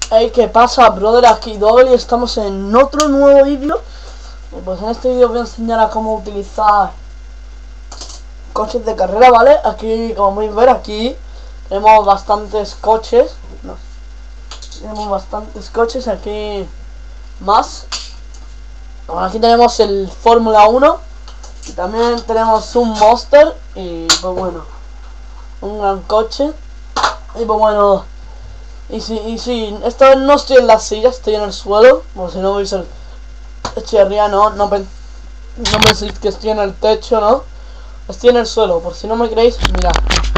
Hey, ¿qué pasa, brother? Aquí Double y estamos en otro nuevo vídeo. Y pues en este vídeo voy a enseñar a cómo utilizar coches de carrera, ¿vale? Aquí, como podéis ver, aquí tenemos bastantes coches. Tenemos bastantes coches, aquí más. Bueno, aquí tenemos el Fórmula 1 y también tenemos un Monster y pues bueno, un gran coche. Y pues bueno, y si esta vez no estoy en la silla, estoy en el suelo. Por si no veis el techo de arriba, no penséis que estoy en el techo, ¿no? Estoy en el suelo, por si no me creéis, mirad.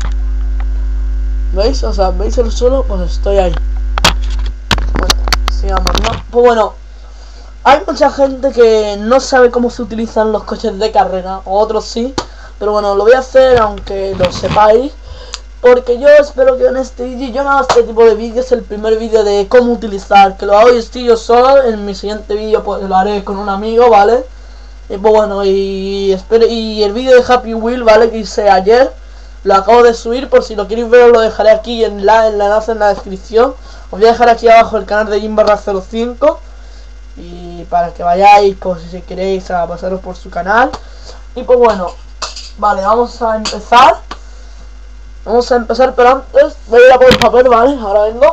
¿Veis? O sea, ¿veis el suelo? Pues estoy ahí. Bueno, sigamos, ¿no? Pues bueno, hay mucha gente que no sabe cómo se utilizan los coches de carrera, o otros sí. Pero bueno, lo voy a hacer aunque lo sepáis, porque yo espero que en este vídeo, yo no hago este tipo de vídeos, el primer vídeo de cómo utilizar, que lo hago y estoy yo solo. En mi siguiente vídeo pues lo haré con un amigo, ¿vale? Y pues bueno, y el vídeo de Happy Wheel, ¿vale? Que hice ayer, lo acabo de subir. Por si lo queréis ver, lo dejaré aquí en la enlace en la descripción. Os voy a dejar aquí abajo el canal de Jim_05, y para que vayáis, pues si queréis, a pasaros por su canal. Y pues bueno, vale, vamos a empezar. Pero antes voy a ir a por el papel, ¿vale? Ahora vengo.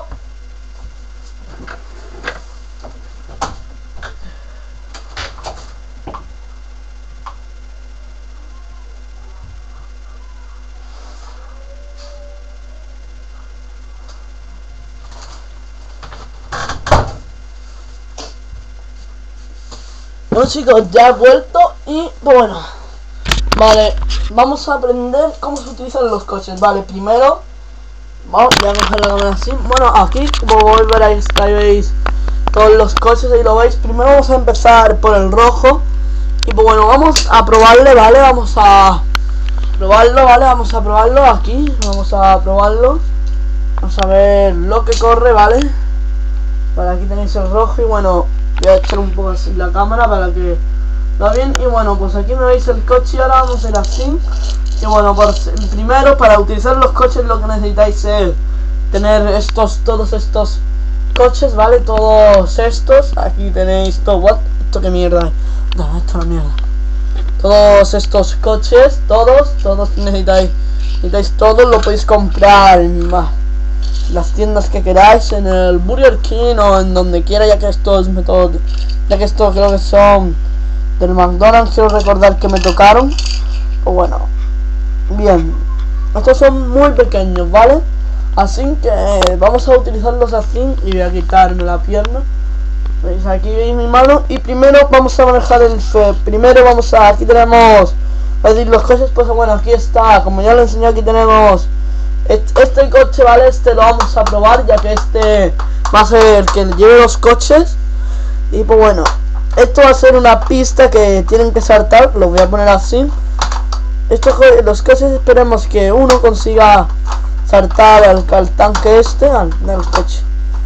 Bueno, chicos, ya he vuelto y pues bueno, vale, vamos a aprender cómo se utilizan los coches. Vale, primero voy a coger la cámara así. Bueno, aquí como veréis, ahí veis todos los coches, ahí lo veis. Primero vamos a empezar por el rojo. Y pues bueno, vamos a probarle, ¿vale? Vamos a probarlo, ¿vale? Vamos a probarlo aquí. Vamos a probarlo. Vamos a ver lo que corre, ¿vale? Vale, aquí tenéis el rojo. Y bueno, voy a echar un poco así la cámara para que lo vean. Y bueno, pues aquí me veis el coche y ahora vamos a ir así. Y bueno, pues primero, para utilizar los coches lo que necesitáis es tener todos estos coches, ¿vale? Todos estos. Aquí tenéis todo. ¿What? ¿Esto qué mierda? No, esto no es mierda. Todos estos coches, todos necesitáis todos. Lo podéis comprar en las tiendas que queráis, en el Burger King o en donde quiera, ya que estos creo que son del McDonald's. Quiero recordar que me tocaron. Pues bueno, bien, estos son muy pequeños, ¿vale? Así que vamos a utilizarlos así. Y voy a quitarme la pierna. ¿Veis? Aquí veis mi mano. Y primero vamos a manejar aquí tenemos, es decir, los coches. Pues bueno, aquí está, como ya lo enseñé, aquí tenemos este coche, ¿vale? Este lo vamos a probar, ya que este va a ser el que lleve los coches. Y pues bueno, esto va a ser una pista que tienen que saltar. Lo voy a poner así. Los coches, esperemos que uno consiga saltar al tanque del coche.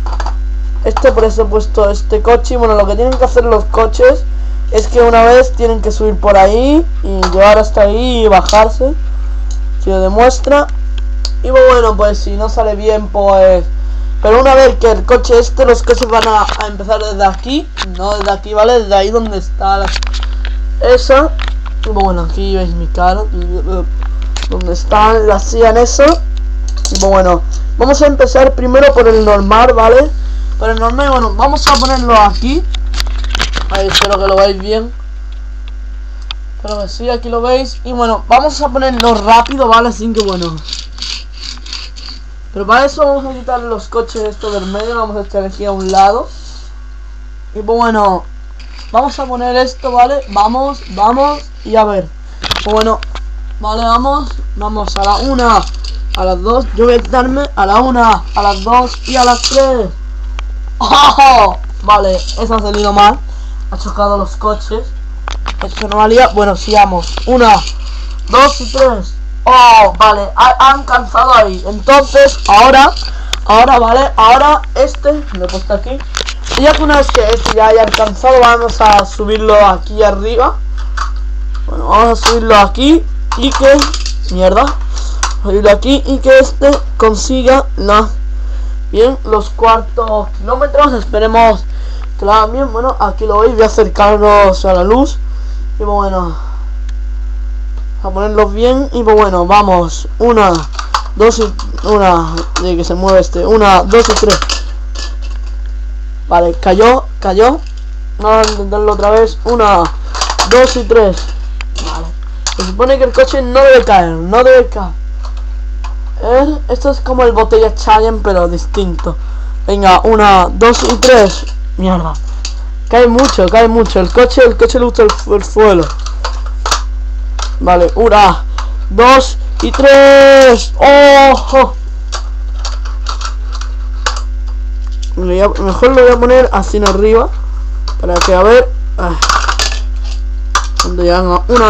Por eso he puesto este coche. Y bueno, lo que tienen que hacer los coches es que una vez tienen que subir por ahí y llevar hasta ahí y bajarse. Si lo demuestra. Y bueno, pues si no sale bien, pues... Pero una vez que el coche los coches van a empezar desde aquí. No desde aquí, ¿vale? Desde ahí donde está esa. Y bueno, aquí veis mi cara, donde está la silla en eso. Y bueno, vamos a empezar primero por el normal, ¿vale? Por el normal, bueno, vamos a ponerlo aquí. Ahí, espero que lo veáis bien. Pero que sí, aquí lo veis. Y bueno, vamos a ponerlo rápido, ¿vale? Así que bueno, pero para eso vamos a quitar los coches estos del medio. Vamos a echar aquí a un lado. Y pues bueno, vamos a poner esto, ¿vale? Vamos, y a ver. Pues bueno, vale, vamos a la 1, a las 2. Yo voy a quitarme a la 1, a las 2 y a las 3. ¡Oh! Vale, eso ha salido mal. Ha chocado los coches. Esto no valía. Bueno, sigamos. 1, 2 y 3. Oh, vale, han cansado ahí. Entonces, ahora, vale, ahora lo he puesto aquí. Y ya que una vez que ya haya alcanzado, vamos a subirlo aquí arriba. Bueno, vamos a subirlo aquí. Y que... Mierda. Subirlo aquí y que consiga Bien, los cuartos kilómetros, esperemos que lo hagan bien. Bueno, aquí lo veis, voy a acercarlos a la luz. Y bueno, a ponerlos bien. Y bueno, vamos, 1, 2 y... de que se mueve este, 1, 2 y 3. Vale, cayó. Vamos a intentarlo otra vez, 1, 2 y 3. Vale, se supone que el coche no debe caer. Esto es como el botella Challenge, pero distinto. Venga, 1, 2 y 3. Mierda, cae mucho. El coche le gusta el suelo. Vale, 1, 2 y 3. ¡Oh! Mejor lo voy a poner así en arriba, para que a ver cuando ya haga una.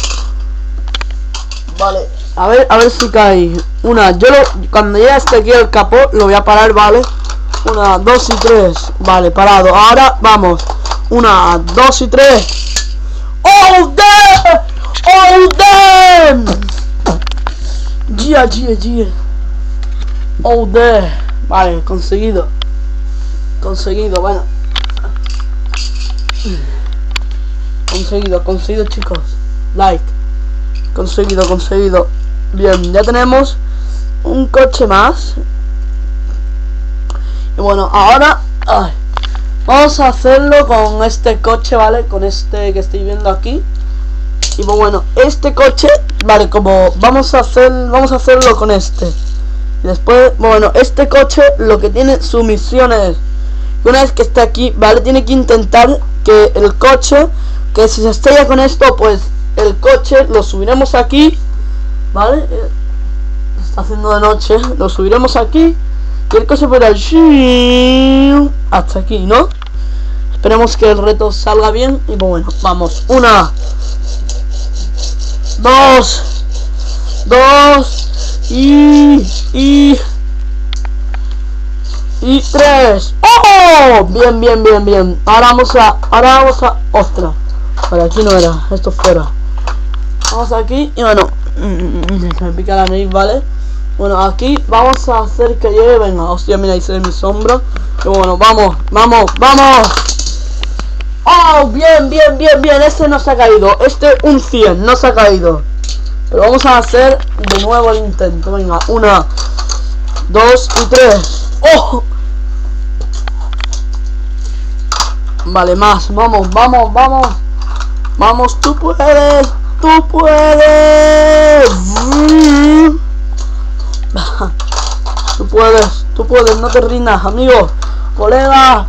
Vale, a ver si cae. Cuando ya esté aquí el capó lo voy a parar, vale. 1, 2 y 3. Vale, parado. Ahora vamos. 1, 2 y 3. ¡Oh, damn! Yeah. Oh, damn. Vale, conseguido, bueno. Conseguido, chicos. Like. Conseguido. Bien, ya tenemos un coche más. Y bueno, ahora vamos a hacerlo con este coche, ¿vale? Con este que estoy viendo aquí. Y bueno, este coche, vale, como vamos a hacerlo con este. Y después, bueno, este coche lo que tiene su misión es, una vez que esté aquí, ¿vale? Tiene que intentar que el coche, que si se estrella con esto, pues el coche lo subiremos aquí, ¿vale? Está haciendo de noche, lo subiremos aquí y el coche podrá ir hasta aquí, ¿no? Esperemos que el reto salga bien. Y bueno, vamos, 1, 2 y 3. ¡Oh! Bien. Ahora vamos a... ¡Ostras! Vale, aquí no era, esto fuera. Vamos aquí y bueno, me pica la nariz, ¿vale? Bueno, aquí vamos a hacer que llegue. Venga, hostia, mira, ahí se ve mi sombra. Y bueno, vamos. ¡Oh! Bien. Este no se ha caído. Un 100, no se ha caído. Pero vamos a hacer de nuevo el intento. Venga, 1, 2 y 3. ¡Oh! Vale, más. Vamos. Vamos, tú puedes. Tú puedes, no te rindas, amigo. Colega,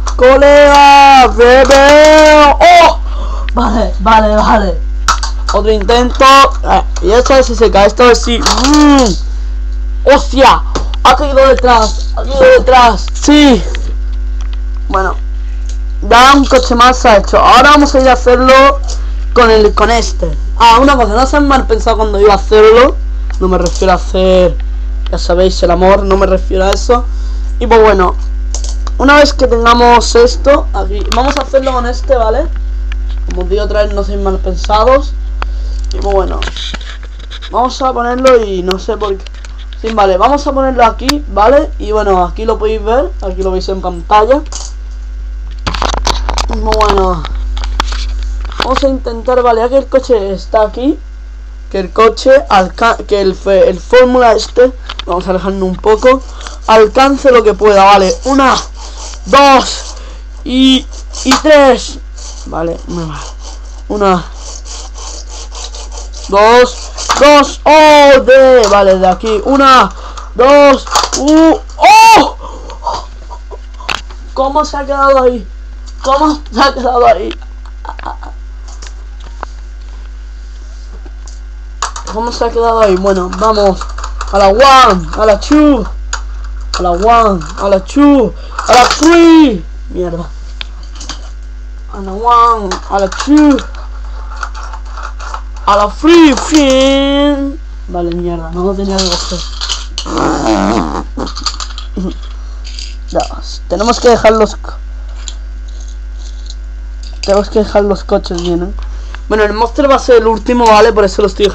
bebé. ¡Oh! Vale. Otro intento. Y esta vez si se cae, esta vez sí. ¡Hostia! Ha caído detrás. Sí. Bueno, ya un coche más se ha hecho. Ahora vamos a ir a hacerlo con este. Una cosa, no sean mal pensado cuando iba a hacerlo. No me refiero a hacer, ya sabéis, el amor. No me refiero a eso. Y pues bueno, una vez que tengamos esto aquí, vamos a hacerlo con este, ¿vale? Como os digo otra vez, no sean mal pensados. Y pues bueno, vamos a ponerlo y no sé por qué. Sí, vale, vamos a ponerlo aquí, ¿vale? Y bueno, aquí lo podéis ver, aquí lo veis en pantalla. Bueno, vamos a intentar, vale, ya que el coche está aquí, que el coche el fórmula vamos a alejarnos un poco, alcance lo que pueda, vale. 1, 2 y 3. Vale, 1, 2. ¡Oh! Vale, de aquí. 1, 2. ¡Oh! ¿Cómo se ha quedado ahí? Bueno, vamos. A la 1, a la 2, a la 1, a la 2, a la 3. Mierda. A la 1, a la 2, a la 3. Fin. Vale, mierda, no tenía que coger. Ya, tenemos que dejar los coches bien, ¿eh? Bueno, el Monster va a ser el último, ¿vale? Por eso lo estoy...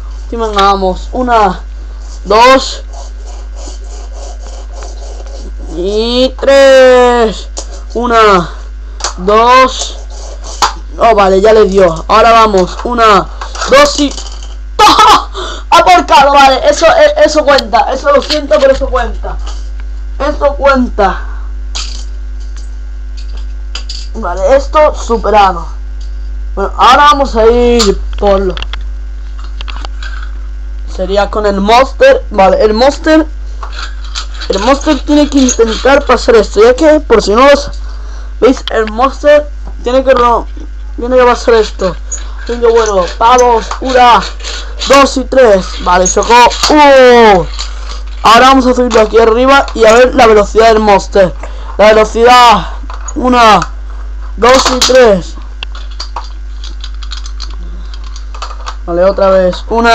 Vamos, 1, 2. y 3. 1, 2. Oh, vale, ya le dio. Ahora vamos. 1, 2 y... ¡Oh! ¡Ha porcado! Vale, eso cuenta. Eso lo siento, pero eso cuenta. Eso cuenta. Vale, esto superado. Bueno, ahora vamos a ir por lo... Sería con el Monster. Vale, el Monster tiene que intentar pasar esto, ya que por si no los veis, el Monster tiene que pasar esto. Así que bueno, vamos, 1, 2 y 3. Vale, chocó. Ahora vamos a subirlo aquí arriba y a ver la velocidad del Monster. La velocidad, 1, 2 y 3. Vale, otra vez, 1,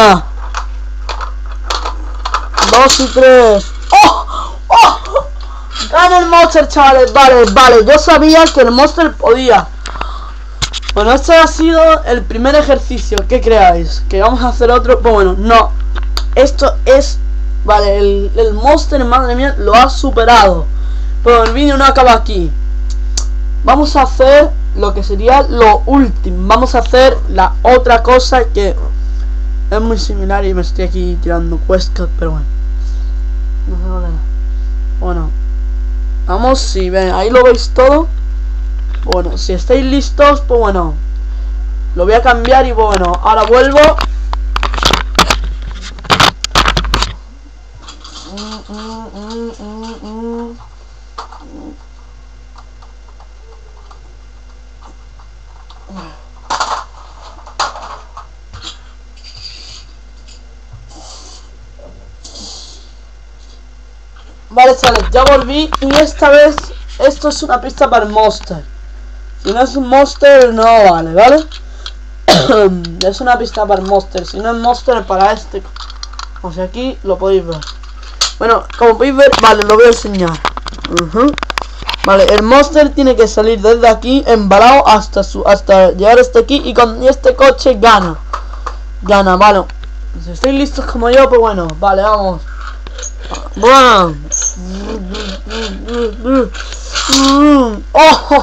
2 y 3. ¡Oh! ¡Oh! Gana el Monster, chavales. Vale, yo sabía que el Monster podía. Bueno, este ha sido el primer ejercicio. ¿Qué creáis? ¿Que vamos a hacer otro? Pues bueno, no. Esto es... Vale, el Monster, madre mía, lo ha superado. Pero el vídeo no acaba aquí. Vamos a hacer lo que sería lo último. Vamos a hacer la otra cosa que es muy similar y me estoy aquí tirando cuescas, pero bueno. No sé dónde. Bueno, vamos, si ven, ahí lo veis todo. Bueno, si estáis listos, pues bueno, lo voy a cambiar y bueno, ahora vuelvo. Vale, chavales, ya volví y esta vez esto es una pista para el Monster. Si no es un Monster, no vale, ¿vale? Es una pista para el Monster. Si no es Monster, para este. O sea, aquí lo podéis ver. Bueno, como podéis ver, vale, lo voy a enseñar. Vale, el Monster tiene que salir desde aquí, embalado, hasta llegar hasta aquí. Y con este coche gana. Gana, vale. Si estáis listos como yo, pues bueno, vale, vamos. Bueno. ¡Oh!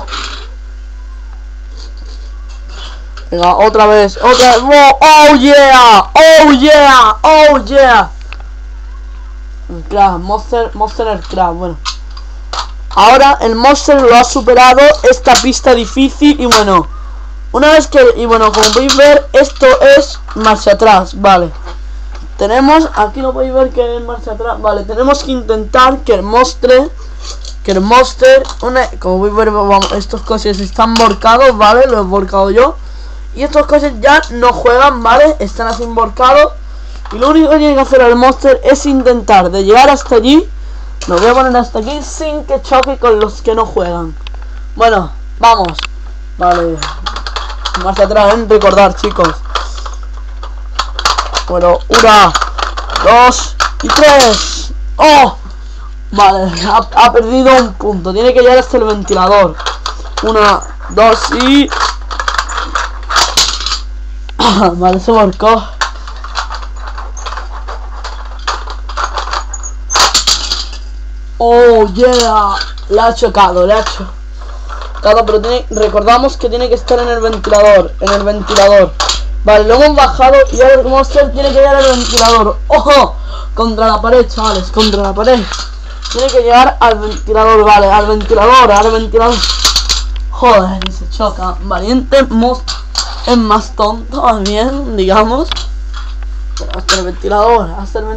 Venga, otra vez. ¡Oh, yeah! ¡Oh, yeah! ¡Oh, yeah! El crack, Monster el crack. Bueno, ahora el Monster lo ha superado esta pista difícil. Y bueno, una vez que... Y bueno, como podéis ver, esto es marcha atrás. Vale, tenemos... Aquí lo podéis ver que es marcha atrás. Vale, tenemos que intentar que el Monster... Como podéis ver, vamos, estos coches están borcados, ¿vale? Los he borcado yo. Y estos coches ya no juegan, ¿vale? Están así emborcados. Y lo único que tiene que hacer el Monster es intentar de llegar hasta allí. Lo voy a poner hasta aquí sin que choque con los que no juegan. Bueno, vamos. Vale. Marcha atrás, recordar, chicos. Bueno, 1, 2 y 3. ¡Oh! Vale, ha perdido un punto. Tiene que llegar hasta el ventilador. 1, 2 y... Vale, se volcó. Oh, yeah. Le ha chocado, pero recordamos que tiene que estar en el ventilador. Vale, lo hemos bajado y ahora el Monster tiene que llegar al ventilador. ¡Ojo! Contra la pared, chavales, contra la pared. Tiene que llegar al ventilador, vale, al ventilador. Joder, y se choca. Valiente Monster es más tonto, también, digamos. Pero hasta el ventilador.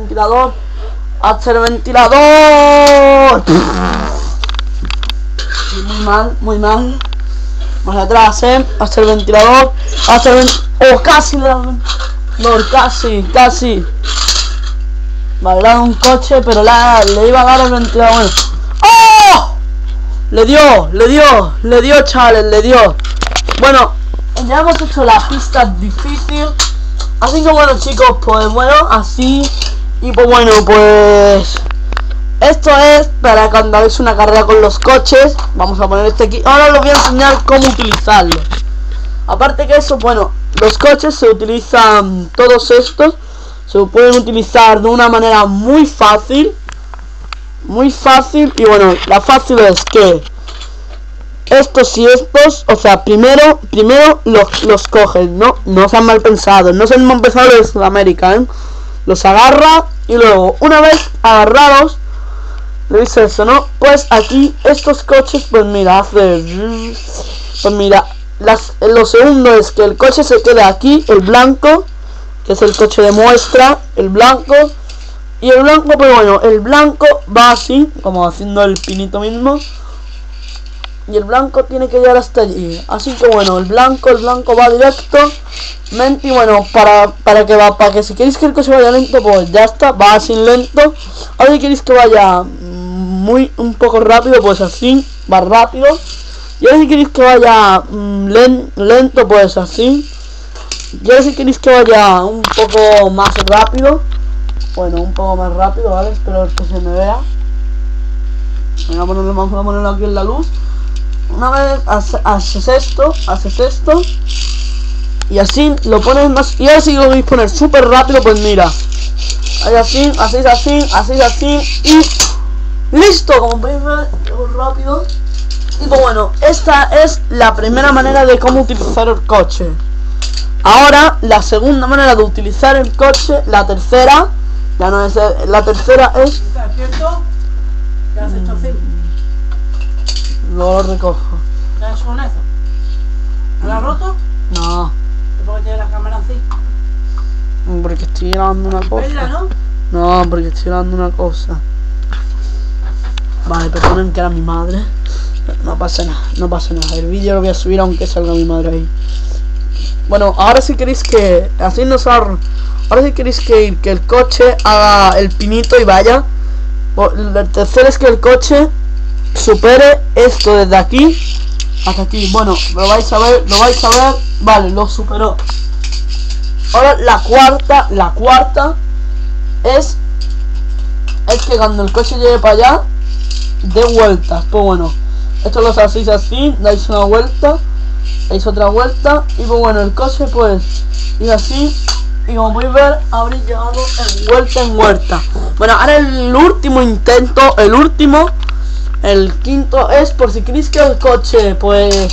Muy mal. Más atrás, hasta el ventilador. Oh, casi le da el ventilador, casi. Vale, le ha dado un coche, pero le iba a dar el ventilador. Bueno. ¡Oh! Le dio, chavales, le dio. Bueno, ya hemos hecho la pista difícil. Así que bueno, chicos, pues bueno, así. Y pues bueno, pues esto es para cuando hagáis una carrera con los coches. Vamos a poner este aquí. Ahora os voy a enseñar cómo utilizarlo. Aparte que eso, bueno, los coches se utilizan, todos estos se pueden utilizar de una manera muy fácil. muy fácil. Y bueno, la fácil es que estos y estos, o sea, primero los coges, no sean mal pensados, no sean mal pensados de Sudamérica, los agarra y luego, una vez agarrados, le dice eso, ¿no? Pues aquí estos coches, pues mira, pues mira, lo segundo es que el coche se quede aquí, el blanco, que es el coche de muestra, el blanco. Y el blanco, pues bueno, el blanco va así, como haciendo el pinito mismo. Y el blanco tiene que llegar hasta allí. Así que bueno, el blanco va directo. Y bueno, para que si queréis que el coche vaya lento, pues ya está, va así lento. Ahora si queréis que vaya un poco rápido, pues así, va rápido. Y ahora si queréis que vaya lento, pues así. Y ahora si queréis que vaya un poco más rápido, bueno, un poco más rápido, ¿vale? Espero que se me vea. Vamos a ponerlo aquí en la luz. Una vez haces esto y así lo pones más. Y ahora si lo queréis poner súper rápido, pues mira, hacéis así y listo. Como podéis ver, rápido. Y pues bueno, esta es la primera manera de cómo utilizar el coche. Ahora la segunda manera de utilizar el coche, la tercera, ya no es la tercera es. ¿Estás cierto? ¿Qué has hecho así? Lo recojo. ¿Qué has hecho con eso? ¿No la has roto? No. ¿Y por qué tiene la cámara así? Porque estoy grabando una cosa. ¿Pela, no? No, porque estoy grabando una cosa. Vale, perdonen que era mi madre. No pasa nada. El vídeo lo voy a subir aunque salga mi madre ahí. Bueno, ahora si queréis que así nos ahorro. Ahora si queréis que el coche haga el pinito y vaya. El tercero es que el coche supere esto desde aquí hasta aquí. Bueno, lo vais a ver. Vale, lo superó. Ahora la cuarta es que cuando el coche llegue para allá, dé vueltas. Pues bueno, esto lo hacéis así, dais una vuelta, dais otra vuelta y pues bueno, el coche pues ir así. Y como podéis ver, habréis llegado en vuelta. Bueno, ahora el último intento, el quinto es por si queréis que el coche pues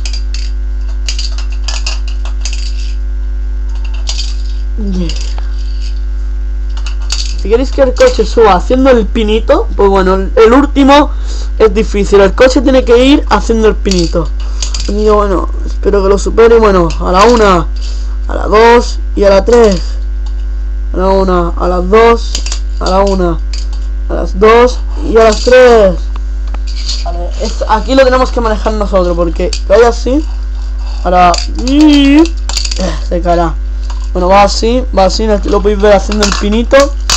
si queréis que el coche suba haciendo el pinito, pues bueno, el último es difícil. El coche tiene que ir haciendo el pinito. Y bueno, espero que lo supere. Bueno, a la 1, a la 2 y a la 3. A la 1, a las 2, a la 1, a las 2 y a las 3. Vale, aquí lo tenemos que manejar nosotros porque vaya así. Ahora se caerá. Bueno, va así, lo podéis ver haciendo el pinito.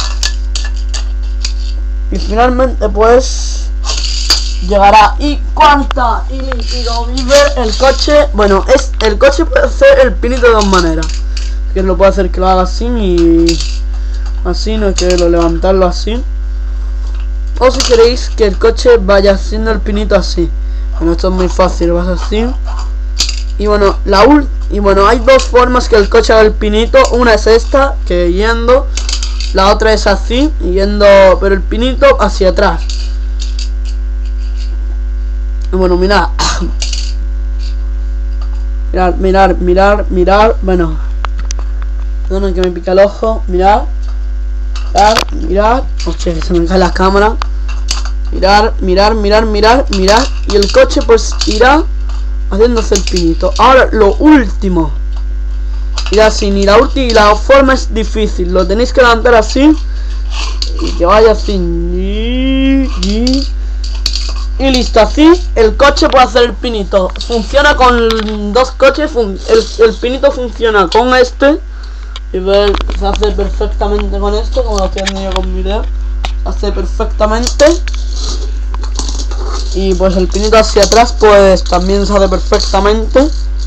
Y finalmente pues llegará. Y cuarta y como podéis ver, el coche, bueno, el coche puede hacer el pinito de dos maneras. Que lo puede hacer que lo haga así y así, no hay que levantarlo así. O si queréis que el coche vaya haciendo el pinito así. Bueno, esto es muy fácil, vas así. Y bueno, hay dos formas que el coche haga el pinito. Una es esta, que yendo. La otra es así, yendo, pero el pinito hacia atrás. Y bueno, mirad. Mirar. Bueno, perdón que me pica el ojo. Mirar. Hostia, que se me cae la cámara. Mirar. Y el coche pues irá haciéndose el pinito. Ahora lo último. Irá así, y la forma es difícil. Lo tenéis que levantar así y que vaya así. Y listo, así el coche puede hacer el pinito. Funciona con dos coches. El pinito funciona con este. Y ver, se hace perfectamente con esto, como lo estoy haciendo yo con mi dedo. Se hace perfectamente. Y pues el pinito hacia atrás pues también se hace perfectamente.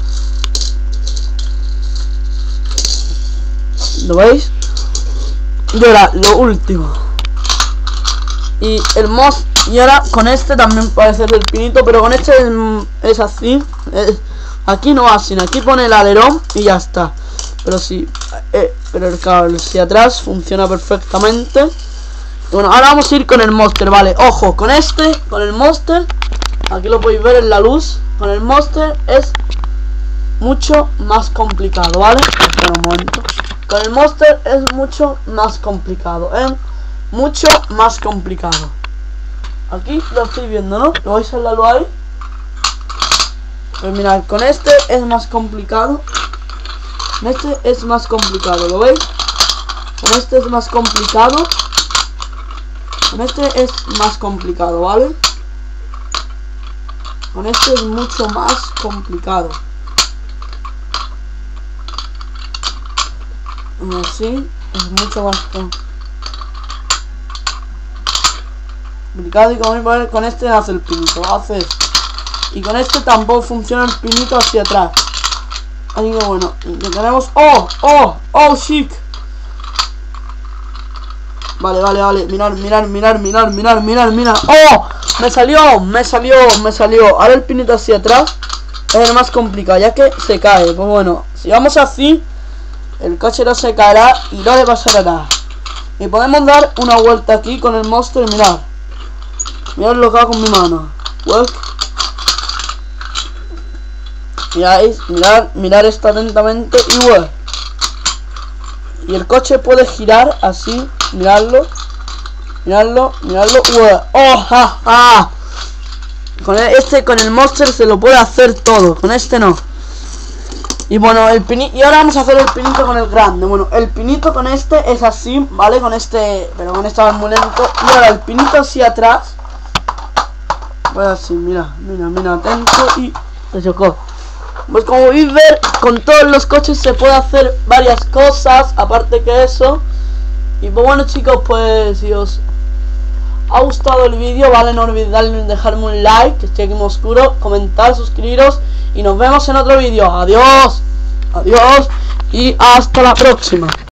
¿Lo veis? Y ahora lo último. Y el y ahora con este también puede ser el pinito, pero con este es así. Aquí no va así, aquí pone el alerón y ya está. Pero sí, pero el cable hacia atrás funciona perfectamente. Bueno, ahora vamos a ir con el Monster, vale. Ojo, con el Monster, aquí lo podéis ver en la luz. Con el Monster es mucho más complicado, ¿vale? Espera un momento. Con el Monster es mucho más complicado, mucho más complicado. Aquí lo estoy viendo, ¿no? ¿Lo vais a la luz ahí? Pues mirad, con este es más complicado. Con este es más complicado, ¿lo veis? Con este es más complicado. Con este es más complicado, ¿vale? Con este es mucho más complicado. Así es mucho más complicado. Y como veis, con este hace el pinito, hace esto. Y con este tampoco funciona el pinito hacia atrás. Así que bueno, lo tenemos. ¡Oh, chic! Vale, mirad. ¡Oh! Me salió. Ahora el pinito hacia atrás es el más complicado, ya que se cae. Pues bueno, si vamos así, el coche no se caerá y no le pasará nada. Y podemos dar una vuelta aquí con el Monster y mirad. Mirad lo que hago con mi mano. Mirad esto atentamente y bueno. Y el coche puede girar así. Miradlo. ¡Oh, ja, ja! Con el Monster se lo puede hacer todo. Con este no. Y bueno, y ahora vamos a hacer el pinito con el grande. Bueno, el pinito con este es así, ¿vale? Con este, pero con este va muy lento. Y ahora el pinito hacia atrás. Pues así, mira, atento y se chocó. Pues como podéis ver, con todos los coches se puede hacer varias cosas, aparte que eso. Y pues bueno chicos, pues si os ha gustado el vídeo, vale, no olvidéis dejarme un like, que estoy aquí muy oscuro, comentar, suscribiros y nos vemos en otro vídeo. Adiós y hasta la próxima.